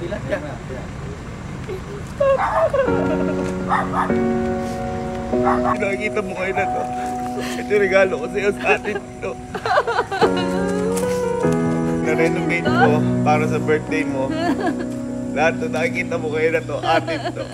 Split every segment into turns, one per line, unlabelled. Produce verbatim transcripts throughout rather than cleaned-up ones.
Ilan yan? Nakikita mo kayo na to. Ito yung regalo ko sa'yo sa atin to. Na-renovate ko para sa birthday mo. Lahat to nakikita mo kayo na to. Atin to.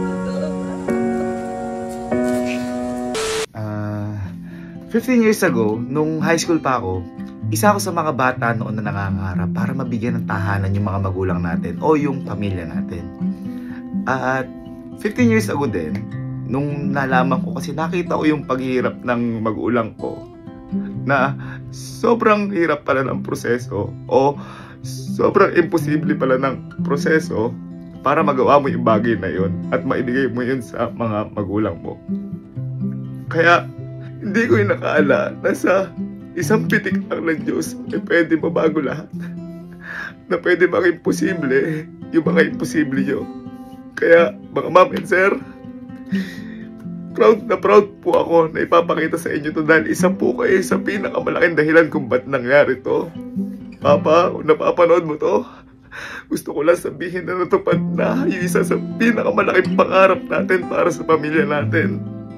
Uh, fifteen years ago, nung high school pa ako, isa ako sa mga bata noon na nangangarap para mabigyan ng tahanan yung mga magulang natin o yung pamilya natin. At fifteen years ago din, nung nalaman ko kasi nakita ko yung paghihirap ng magulang ko na sobrang hirap pala ng proseso o sobrang imposible pala ng proseso para magawa mo yung bagay na yun at maibigay mo yun sa mga magulang mo. Kaya hindi ko yung nakaala na sa isang pitik lang ng Diyos ay pwede mabago lahat. Na pwede maging posible yung mga imposible nyo. Kaya mga ma'am and sir, proud na proud po ako na ipapakita sa inyo to dahil isa po kayo sa pinakamalaking dahilan kung ba't nangyari to. Papa, kung napapanood mo to, gusto ko lang sabihin na natupad na yung isa sa pinakamalaking pangarap natin para sa pamilya natin.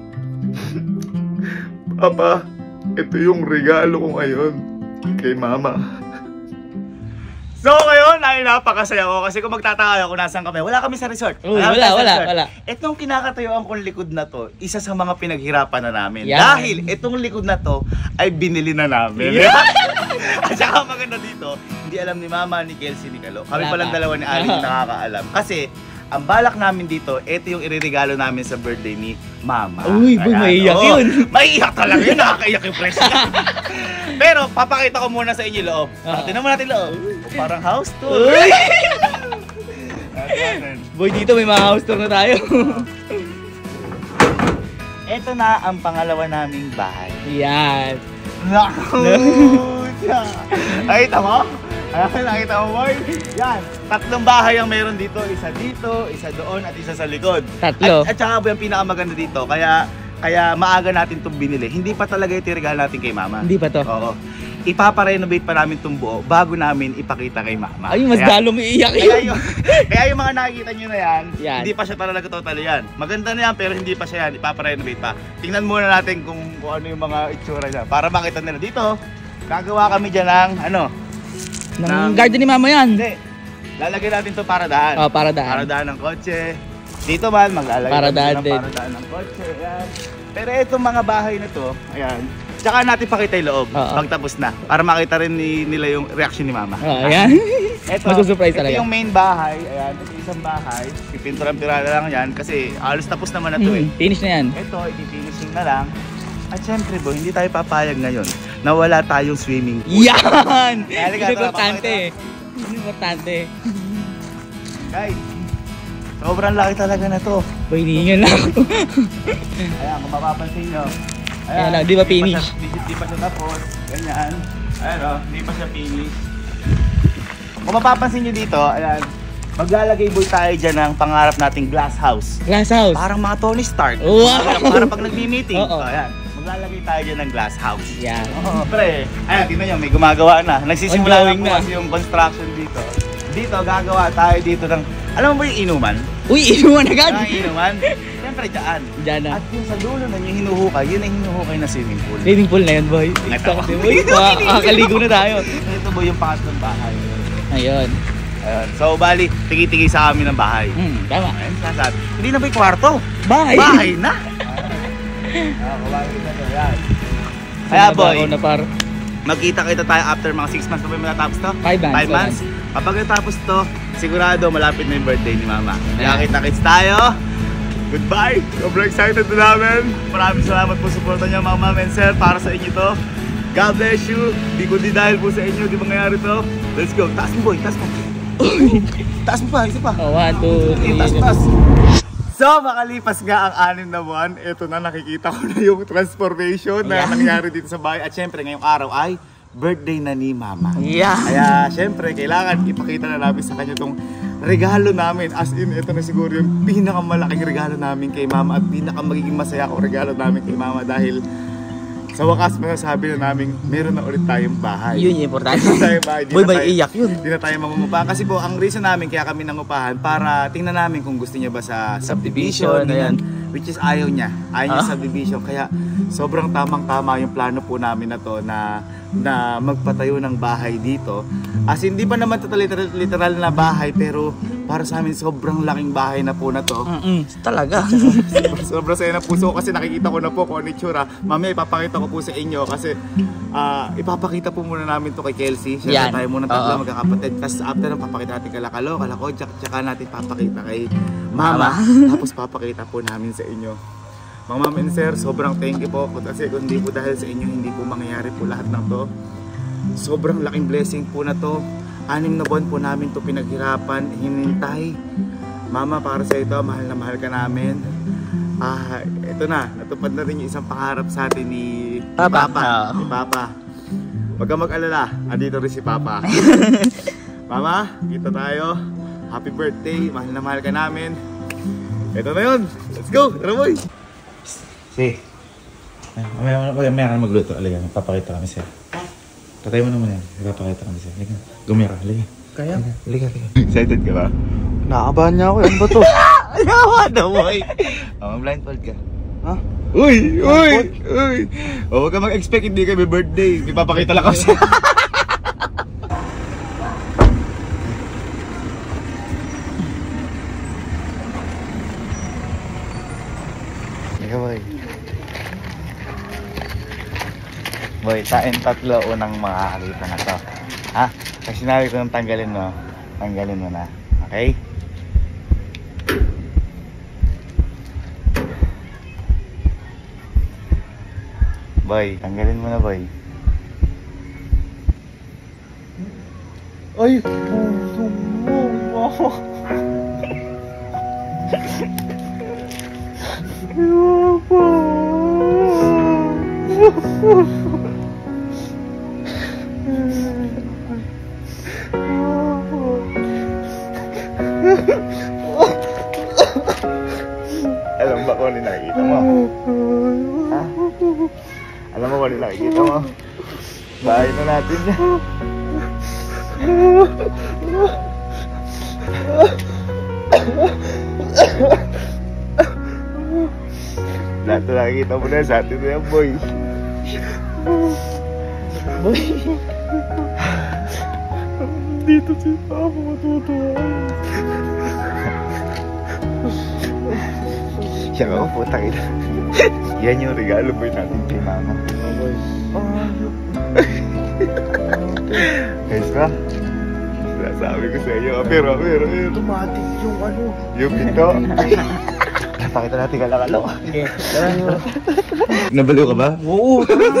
Papa, ito yung regalo ko ngayon kay Mama. So ngayon ay napakasaya ko kasi kung magtataka ako nasan kami, wala kami sa resort.
Uy, wala, wala, wala, wala.
Itong kinakatayuan kong likod na to, isa sa mga pinaghirapan na namin.
Yeah.
Dahil itong likod na to ay binili na namin. Yeah. At saka maganda dito, hindi alam ni Mama, ni Kelsey, ni Kalo. Kami palang dalawa ni Ali nakakaalam. Kasi ang balak namin dito, ito yung iririgalo namin sa birthday ni Mama.
Uy, boy, maiiyak
oh,
yun.
Maiiyak talaga yun, nakakaiyak yung presyo. Pero papakita ko muna sa inyo loob. Uh, Tingnan mo natin loob. Parang house tour.
Uy! Boy, dito may mga house tour na tayo.
Ito na ang pangalawa naming bahay.
Yan.
Naku! Nakita mo? Ay, nakita mo, boy? Yan. Tatlong bahay ang meron dito. Isa dito, isa doon, at isa sa likod.
Tatlo.
At, at saka po yung pinakamaganda dito. Kaya kaya maaga natin itong binili. Hindi pa talaga ito regalo natin kay Mama.
Hindi pa to?
Oo. Ipaparenovate pa namin itong buo bago namin ipakita kay Mama.
Ay, mas
kaya,
dalong iiyak yun.
Kaya yung, kaya yung mga nakikita nyo na yan,
yan,
hindi pa siya talaga total yan. Maganda na yan pero hindi pa siya yan. Ipaparenovate pa. Tingnan muna natin kung, kung ano yung mga itsura niya. Para makita nila dito. Gagawa kami dyan ng ano?
Ng, ng garden ni Mama yan.
Hindi. Lalagyan natin to para daan.
Oh, para daan.
Para daan ng kotse. Dito man, maglalagay
para daan
ng para daan ng kotse. Ayan. Pero itong mga bahay na to, ayan. Tsaka natin pakita yung loob,
uh-oh,
pag tapos na. Para makita rin ni, nila yung reaction ni Mama.
Oh, ayan.
Ito,
mag-surprise talaga.
Ito yung main bahay. Ayan, ito isang bahay. Pipinturan-pirada lang yan kasi halos tapos naman na to hmm,
eh. Finish na yan.
Ito, i-finishing na lang. At syempre boy, hindi tayo papayag ngayon na wala tayong swimming pool.
Yan!
Ito
importante. Importante.
Guys, sobrang laki talaga na to.
Boy, hiningan na ako.
Ayan, kung mapapansin nyo.
Ayan lang, di ba finish?
Di, di pa siya tapos. Ganyan. Ayan o, di pa siya finish. Kung mapapansin nyo dito, ayan. Maglalagay boy tayo dyan ng pangarap nating glass house.
Glass house?
Parang mga Tony Stark.
Wow!
Para pag nagmi-meeting.
Oo.
Oh, ayan. Maglalagay tayo dyan ng glass house.
Yan.
Oo, pre. Ayan, tingnan nyo, may gumagawa na. Nagsisimula na po
na
kasi yung construction dito. Dito, gagawa tayo dito ng... Alam mo ba yung inuman?
Uy, inuman agad!
Yung inuman? Siyempre, dyan.
Dyan na.
At yung sa dulo na yung hinuhukay, yun ang hinuhukay na swimming pool.
Swimming pool na yun, boy.
Ito.
Boy, makakaligo na tayo.
Ito boy yung pangatlong bahay.
Ayun.
Ayun. So, bali, tigi-tigi sa amin ng bahay.
Hmm, tama.
Ayun, sasabi. Hindi na ba yung kwarto?
Bahay!
Bahay na! Ah, bahay na to. Yan. Kaya boy,
na par.
magkita-kita tayo after mga six months na ba yung matatapos to?
five months.
five months. Kapag natapos to, sigurado malapit na yung birthday ni Mama. Kaya
Yeah.
kita-kits tayo. Goodbye! Sobrang excited na namin. Maraming salamat po sa suporta niyo mga ma'am and sir. Para sa inyo to. God bless you. Di ko di dahil po sa inyo, di mangyayari to. Let's go. Taas mo boy, taas mo. Taas mo pa, isa pa.
Oh, one, two, three.
Taas, taas. So, makalipas nga ang anim na buwan, eto na nakikita ko na yung transformation na nangyari dito sa bahay. At syempre, ngayong araw ay birthday na ni Mama.
Yeah.
Kaya syempre, kailangan ipakita na namin sa kanya itong regalo namin. As in, ito na siguro yung pinakamalaking regalo namin kay Mama at pinakamagiging masaya ko regalo namin kay Mama dahil Sa wakas, masasabi na namin, meron na ulit tayong bahay.
Yun yung importante.
Meron tayong bahay. Di
Boy,
na
may
tayo-
iyak yun.
Hindi na tayo mangungupahan. Kasi po, ang reason namin kaya kami nangupahan, para tingnan namin kung gusto niya ba sa subdivision.
Subdivision,
Ganyan. Which is ayaw niya. Ayaw niya
Ah?
subdivision. Kaya sobrang tamang-tama yung plano po namin na to na, na magpatayo ng bahay dito. As in, hindi pa naman ito literal, literal na bahay, pero para sa amin sobrang laking bahay na po na to.
Mm-mm, talaga.
Sobrang saya na puso ko kasi nakikita ko na po kung ano yung tsura. Mamaya ipapakita ko po sa inyo kasi ah, ipapakita po muna namin to kay Kelsey. Siyempre
Yan.
tayo muna tatlo
Oo.
magkakapatid. Tapos after nang papakita natin kay Lakalo, Kalako, tsaka, tsaka natin papakita kay Mama. Tapos papakita po namin sa inyo. Mga ma'am and sir, sobrang thank you po. Kasi kung hindi po dahil sa inyo, hindi po mangyayari po lahat ng to. Sobrang laking blessing po na to. Anim na buwan po namin to pinaghirapan, hinintay. Mama, para sa ito, mahal na mahal ka namin. Ah, ito na, natupad na rin yung isang pangarap sa atin ni
Papa.
Papa.
Oo.
Ni Papa. Huwag kang mag-alala, andito rin si Papa. Mama, kita tayo. Happy birthday, mahal na mahal ka namin. Ito na yun, let's go, tara boy. Si, mamaya mamaya ka na magluto. Aliga, magpapakita kami sa'yo. Tatay mo naman yan, magpapakita kami sa'yo. Aliga, gumira ka, aliga.
Kaya?
Aliga, aliga. Excited ka ba?
Nakabahan niya ako. Ano ba to?
Ayawa na, boy. Oh, blindfold ka.
Ha?
Uy! Uy! Uy! Oh, huwag ka mag-expect, hindi kami birthday. May papakita lang ako sa'yo. Ikaw, boy. Boy, tain tatlo unang makakakita na to. Ha? Kasi sinabi ko nang tanggalin mo, tanggalin mo na. Okay? Boy, tanggalin mo na, boy. Ay! Puso mo! Alam ba kung ano yung nakikita mo? Ha? Alam mo kung ano yung nakikita mo? Bahay na natin yan. Lahat na nakikita mo na sa atin na yan, boy. Boy. Dito si Papa matutuwa. Siya ka, puta kita. Yan yung regalo boy natin kay Mama. Guys ka? Sabi ko sa iyo, pero, pero, pero.
Automatic yung ano.
Yung pinto. Pakita natin kalakalo.
Sige.
Nabaliw ka ba?
Oo.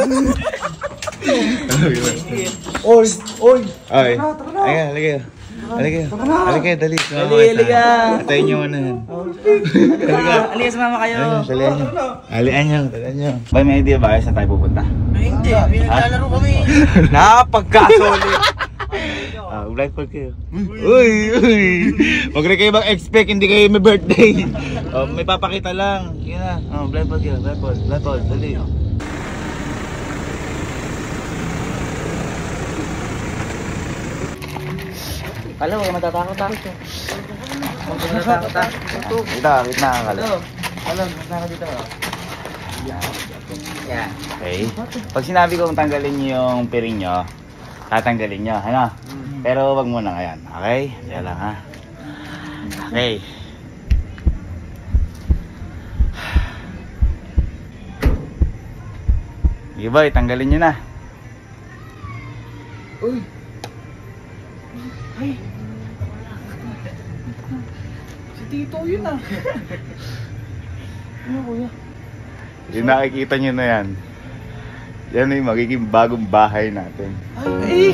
Oy! Oy! Ay. Ayan, halika. Halika. Halika, dali.
Dali, halika.
Atayin nyo ano yan.
Halika. Halika, sumama kayo.
Dalian nyo. Dalian nyo. Dalian nyo. Bay, may idea ba kayo saan tayo pupunta?
Ay, hindi. Pinaglalaro kami. Napagkasolid.
Ah, blindfold kayo. Uy! Uy! Huwag rin kayo mag-expect, hindi kayo may birthday. Oh, may papakita lang. Yan na. Oh, blindfold kayo. Blindfold. Blindfold. Dali.
Kala, huwag matatakot-takot siya. Huwag matatakot-takot.
Kita, kita ka kala.
Hello. Hello, nasa dito. Yan.
Okay. Pag sinabi kong tanggalin nyo yung piring nyo, tatanggalin nyo, ano? Pero wag muna ngayon, okay? Kaya lang ha. Okay. Sige boy, tanggalin nyo na.
Uy. Ay. Si Tito yun ah. Ano kuya?
Yung nakikita nyo na yan. Yan yung magiging bagong bahay natin.
Ay.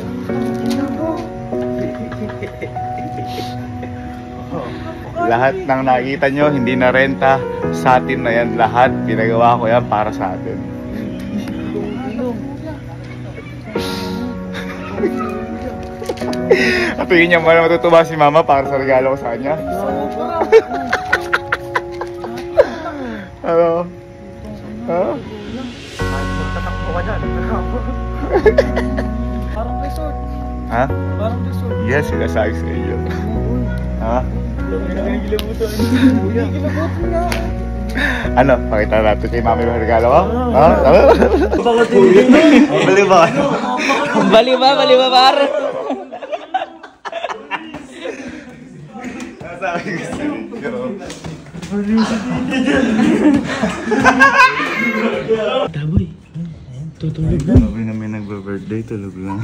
Lahat ng nakikita nyo, hindi na renta. Sa atin na yan lahat. Pinagawa ko yan para sa atin. At tingin niya mo matutuwa si Mama para sa regalo ko sa kanya. Ano? Ha?
ka dyan. Parang resort.
Ha?
Parang resort.
Yes, sinasabi sa iyo. Ha?
Nagigilabutan. Nagigilabutan nga.
Ano? Pakita natin kay Mami yung regalo ko? Ha?
Bakit hindi?
Bali ba?
Bali ba? Bali ba, par?
Sabi ko sa iyo.
Taboy. Tutulog na.
Sabi na may nagbe-birthday, tulog lang.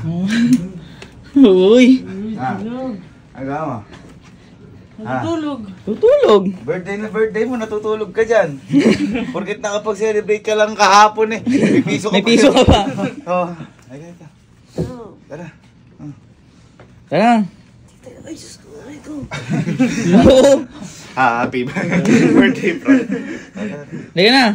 Uy.
Ah, agama.
Tutulog. Tutulog.
Birthday na birthday mo, natutulog ka dyan. Porkit nakapag-celebrate ka lang kahapon eh. May piso ka
May piso ka pa.
Oo. Ay, tara. Tara.
Tara.
Ay, Diyos ko, ay ko.
Happy birthday, bro.
Liga na.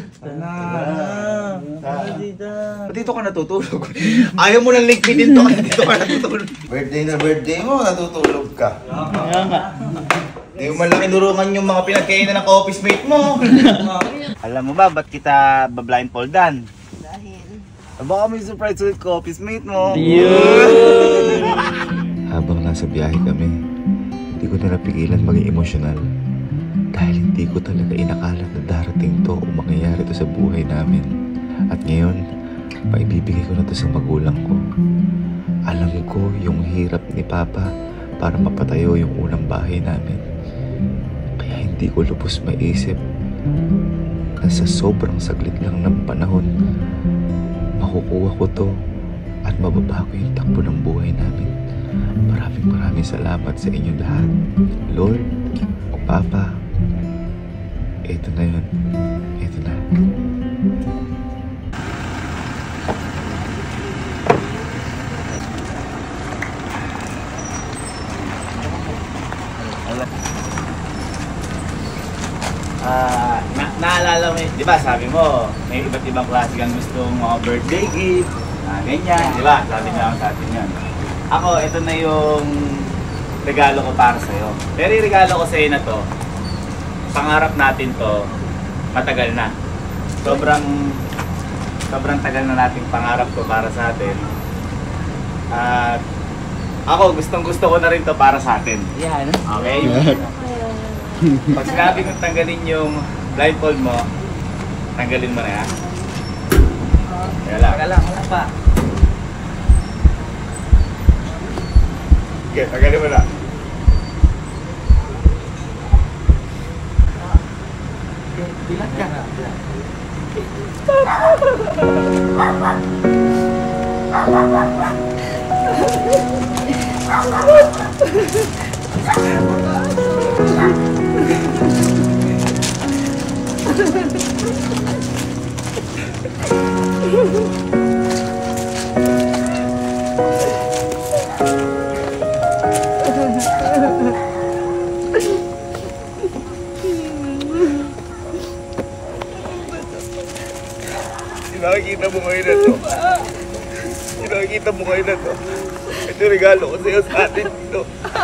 Ba't dito ka natutulog? Ayaw mo lang ligpitin to, dito ka natutulog. Birthday na birthday mo, natutulog ka.
Kaya nga.
Hindi mo man lang inurungan yung mga pinagkainan ng ka-office mate mo. Alam mo ba, ba't kita ba-blindfoldan?
Dahil.
Baka may surprise ulit ka-office mate mo.
Yun.
Habang nasa biyahe kami, hindi ko na napigilan maging emosyonal dahil hindi ko talaga inakalat na darating to o mangyayari to sa buhay namin. At ngayon, maibibigay ko na to sa magulang ko. Alam ko yung hirap ni Papa para mapatayo yung unang bahay namin. Kaya hindi ko lubos maisip na sa sobrang saglit lang ng panahon, makukuha ko to at mababago yung takbo ng buhay namin. Maraming maraming salamat sa inyo lahat. Lord, Papa, eto na yun. Eto na.
Ah, na naalala mo, di ba sabi mo, may iba't ibang klase kang gustong mga birthday gift, ah, ganyan, di ba? Sabi niya sa atin yan. Ako, ito na yung regalo ko para sa'yo. Pero yung regalo ko sa'yo na to, pangarap natin to, matagal na. Sobrang, sobrang tagal na nating pangarap ko para sa atin. At ako, gustong gusto ko na rin to para sa atin.
Yan.
Okay? Pag sinabi kong tanggalin yung blindfold mo, tanggalin mo na yan. Kaya lang.
Wala lang, wala pa.
Okay, tanggalin mo na.
Bilat ka.
Nakikita mo ngayon na to. Nakikita mo ngayon na to. Ito yung regalo ko sa'yo sa atin dito.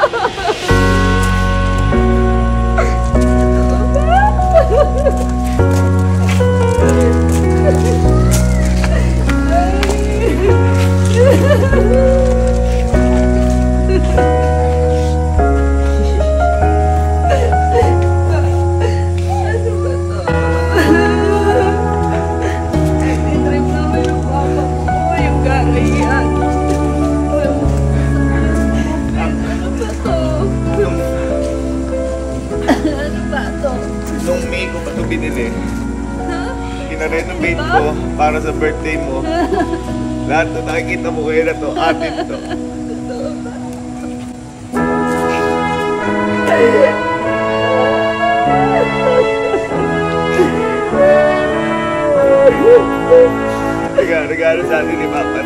Nung May ko pa ito binili. Kina-renovate ko para sa birthday mo. Lahat na nakikita mo ngayon na to, atin to. Regalo, regalo sa atin ni Papa.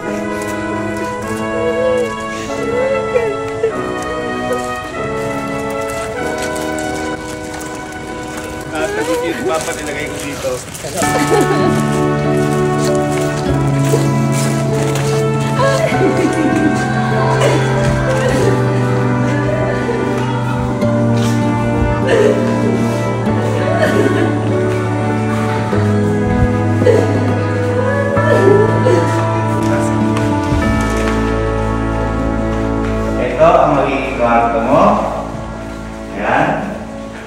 At nagutin si Papa, nilagay ko dito.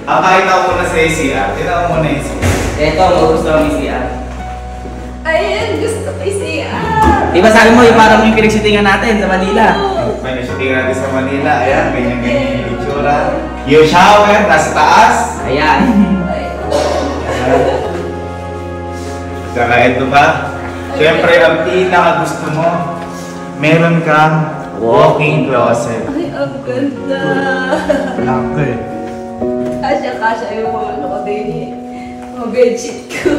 Ah, kahit ako muna sa A C R. Tignan mo muna yung C R.
Ito, magugustuhan mo yung C R.
Ayan, gusto ko yung C R.
Di ba sabi mo yung parang yung pinagsitingan natin sa Manila?
May nasiting natin sa Manila. Ayan, ganyan-ganyan yung itsura. Yung shower, nasa taas.
Ayan.
Saka ito ba? Siyempre, ang pinaka gusto mo, meron kang walk-in closet.
Ay, ang ganda.
Laki.
Kasya-kasya yung mga ano ko din eh. Mga bedsheet ko.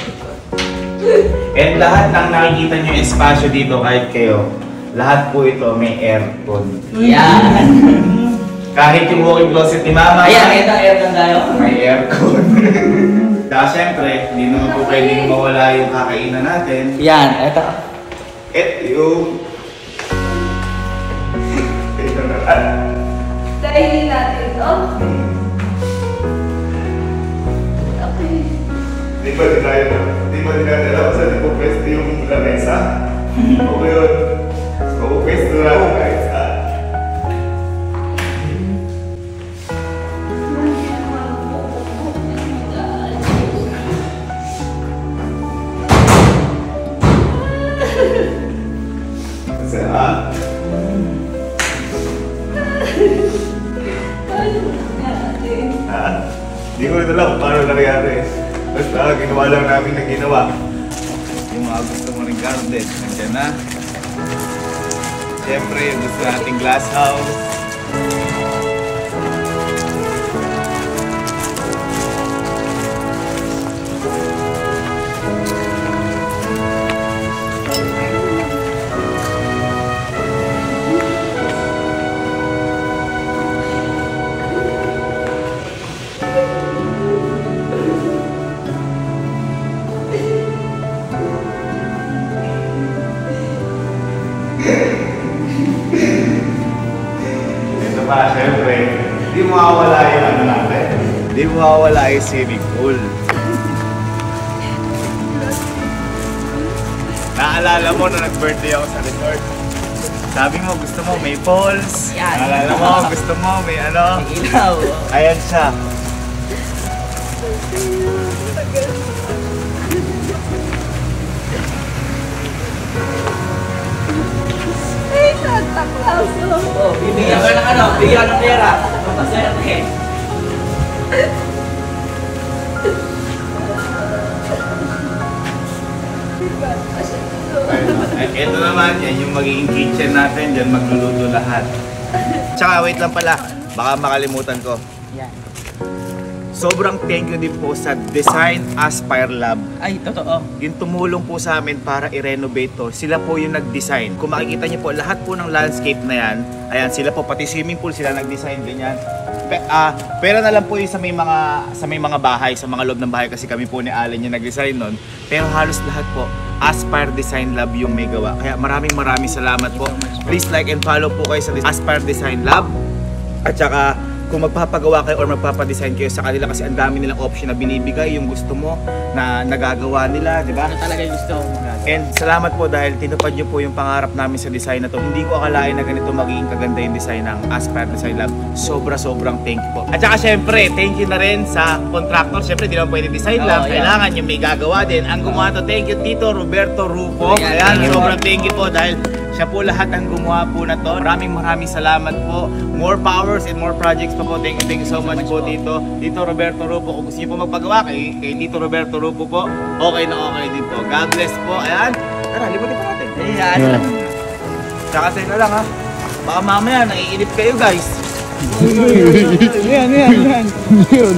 And lahat ng nakikita nyo yung espasyo dito kahit kayo, lahat po ito may aircon.
Ayan.
Kahit yung walk-in closet ni Mama,
Ayan, ito, aircon tayo.
may aircon. Saka siyempre, hindi naman po pwedeng mawala yung kakainan natin.
Yan, ito.
Ito yung... Ito na lang.
Dahil natin ito. Okay.
Di ba din tayo na? Di ba din natin alam sa di po pwesto yung lamesa? O yun? O pwesto natin kahit saan. Kasi ah, ha? Hindi ko ito lang kung paano nangyari. Basta ginawa lang namin na ginawa. Yung mga gusto mo rin garden, nandiyan na. Siyempre, yung gusto nating glass house. Ito pa, syempre, di mawawala yung ano natin. Di mawawala yung swimming pool. Naalala mo na nag-birthday ako sa resort. Sabi mo gusto mo may falls.
Yan.
Naalala mo gusto mo may ano.
May ilaw.
Ayan siya.
Ay, Santa Claus.
Oh, bibigyan ka ng ano, bigyan ng pera. Papaswerte.
Ay, ito naman, yan yung magiging kitchen natin. Diyan magluluto lahat. Tsaka wait lang pala, baka makalimutan ko.
Yan.
Sobrang thank you din po sa Design Aspire Lab.
Ay, totoo.
Yung tumulong po sa amin para i-renovate to. Sila po yung nag-design. Kung makikita niyo po, lahat po ng landscape na yan, ayan, sila po, pati swimming pool, sila nag-design ganyan. Pe, ah, pera na lang po yung sa may mga sa may mga bahay, sa mga loob ng bahay kasi kami po ni Allen yung nag-design nun. Pero halos lahat po, Aspire Design Lab yung may gawa. Kaya maraming maraming salamat po. Please like and follow po kayo sa Aspire Design Lab. At saka, kung magpapagawa kayo or magpapadesign kayo sa kanila kasi ang dami nilang option na binibigay yung gusto mo na nagagawa nila, di ba?
Ano talaga yung gusto mo?
And salamat po dahil tinupad niyo po yung pangarap namin sa design na to. Hindi ko akalain na ganito magiging kaganda yung design ng Aspire Design Lab. Sobra-sobrang thank you po. At saka syempre, thank you na rin sa contractor. Syempre, di naman pwede design lab.
Oh, yeah.
Kailangan yung may gagawa din. Ang gumawa to, thank you Tito Roberto Rufo.
Ayan,
Ayan,
thank you.
sobrang thank you po dahil siya po lahat ang gumawa po na to. Maraming maraming salamat po. More powers and more projects pa po. Thank you, thank you so much po Tito. Tito Roberto Rufo. Kung gusto niyo po magpagawa kay, kay Tito Roberto Rufo po, okay na okay din po. God bless po. Ayan. Tara, limutin pa natin.
Ayan.
Tsaka teka lang ha. Baka mamaya naiinip kayo guys.
Yan, yan, yan. Yun.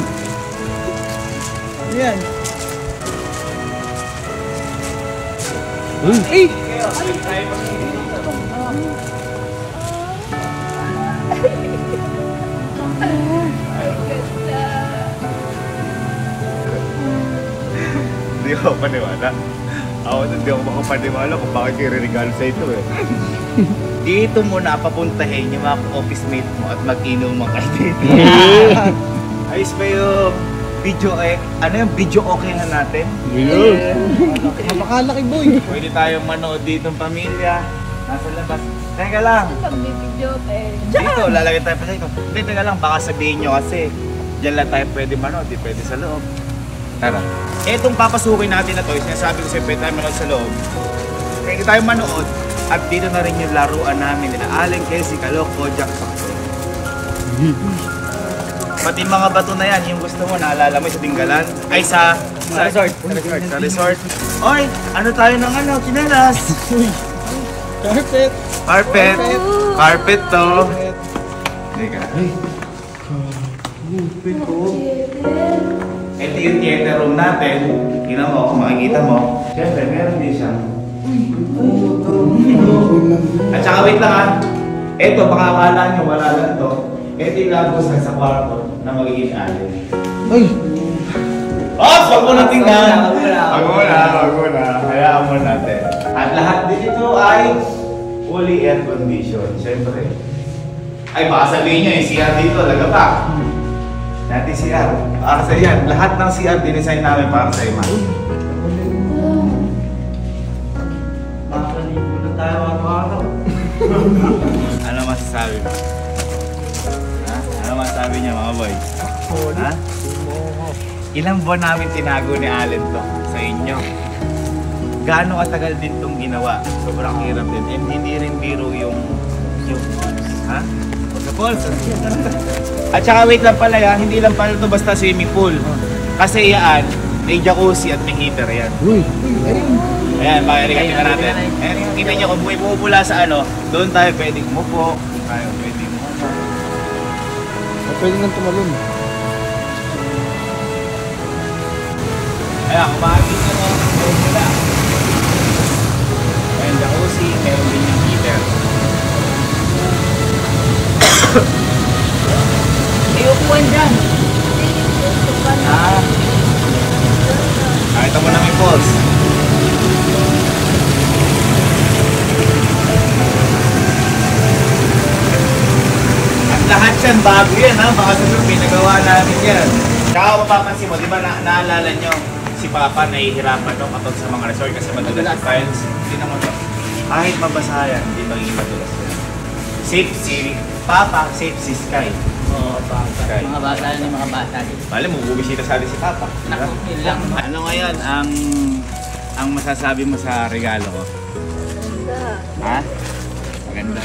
Yan. Eh!
Hindi ako paniwala. Ako hindi ako makapaniwala kung bakit kayo regalo sa ito eh. Dito mo na papuntahin yung mga office mate mo at mag-inom mga kayo. Ayos ba yung video eh? Ano yung video okay na natin?
Yun. Napakalaki boy.
Pwede tayong manood dito ng pamilya. Nasa labas. Teka lang.
Pagbibidyo eh.
Dito, lalagay tayo pa dito. Hindi, teka lang. Baka sabihin nyo kasi Diyan lang tayo pwede manood, di pwede sa loob. Tara. Etong papasukin natin na to, sinasabi ko sa'yo, pwede tayo manood sa loob. Pwede tayo manood, at dito na rin yung laruan namin nila. Allen, Casey, Calooc, Kojak, Pakso. Pati mga bato na yan, yung gusto mo, naalala mo sa Tinggalan? Ay, sa... Sa resort. Sa resort. Sa resort. Oy, ano tayo ng ano? Chinelas.
Carpet.
Carpet. Carpet to. Teka. Ito yung theater room natin. Tingnan mo, kung makikita mo. Siyempre, meron din siyang... At saka wait lang ah. Ito, baka akala nyo, wala lang to. Ito yung lagos na sa kwarto na magiging alin.
Ay!
Oh, wag mo na tingnan! Wag mo na, wag mo na. Hayaan mo natin. At lahat din ito ay fully air condition. Siyempre. Ay, baka sabihin nyo yung C R dito, laga pa. Dati C R. Para sa yan. Lahat ng C R dinesign namin para sa ima.
Makakalimutan na tayo araw-araw.
Ano masasabi mo? Ha? Ano masasabi niya mga boy? Ha? Ilang buwan namin tinago ni Allen to sa inyo. Gaano katagal din tong ginawa? Sobrang hirap din. And hindi rin biro yung... yung... Ha? Sa pool. At saka wait lang pala yan, hindi lang pala ito basta swimming pool. Kasi yan, may jacuzzi at may heater yan.
Uy!
Ayan, pakirikatin na natin. Ayan, kita nyo kung may pumupula sa ano, doon tayo pwedeng umupo, tayo pwedeng umupo.
Pwede nang tumalon.
Ayan, kung makakita mo, pumupula. Ayan, jacuzzi, meron din yung heater. May upuan dyan. Ah. Nakita mo na may pulse. Lahat yan, bago yan ha, baka sa group, pinagawa namin yan. Tsaka mapapansin mo, di ba na naalala nyo, si Papa nahihirapan no, katong sa mga resort kasi madulas yung files. Hindi naman to. Kahit mabasa yan, hindi magiging madulas yan. Safe si Papa, safe si Sky.
Oo, bata.
Sky.
Mga bata yan yung mga bata.
Bale mo, bubisita sa atin si Papa.
Naku, yun lang.
Ano ngayon ang ang masasabi mo sa regalo ko? Ha? Maganda.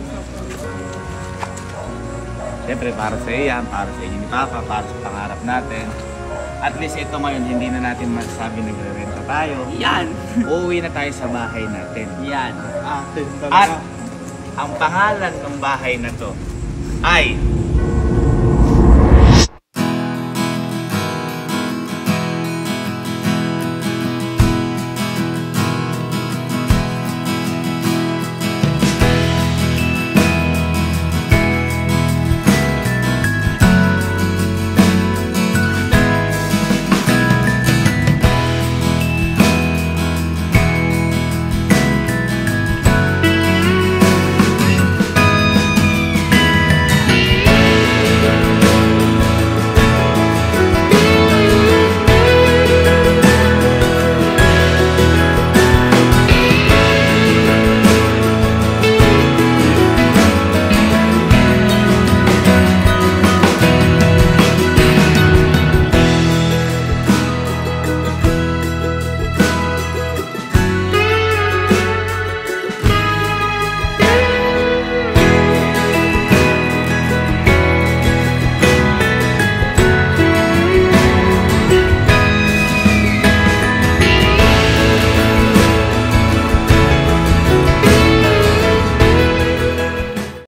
Siyempre, para sa iyo yan, para sa inyo ni Papa, para sa pangarap natin. At least ito ngayon, hindi na natin masasabi nagre-renta tayo.
Yan!
Uuwi na tayo sa bahay natin.
Yan.
Atin
At ang pangalan ng bahay na to ay